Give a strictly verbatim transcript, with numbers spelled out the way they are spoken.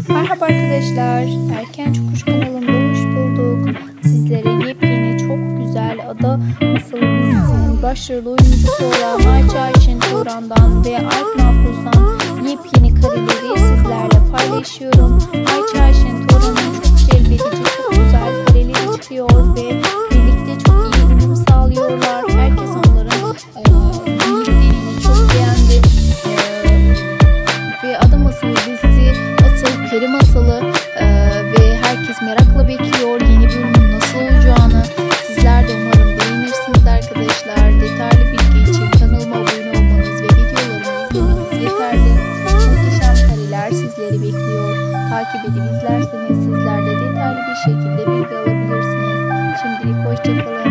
Merhaba arkadaşlar, Erken Çıkış kanalımda hoş bulduk. Sizlere yepyeni çok güzel ada masalımızın başarılı oyuncusu olan Ayça Ayşen Turan'dan ve Alp Mahfuz'dan yepyeni kareleri sizlerle paylaşıyorum. Ayça Ayşen Turan'ın çok celbedici, çok güzel kareleri çıkıyor ve birlikte çok iyi uyum sağlıyorlar. Herkes onların e, mimiklerini çok beğendi. E, ve ada masalı dizisi Asıl Peri Masalı e, ve herkes merakla bekliyor yeni bölümün nasıl olacağını. Sizler de umarım beğenirsiniz arkadaşlar. Detaylı bilgi için kanalıma abone olmanız ve videolarımı izlemeniz yeterli. Muhteşem kareler sizleri bekliyor. Takip edip izlerseniz sizler de detaylı bir şekilde bilgi alabilirsiniz. Şimdilik hoşçakalın.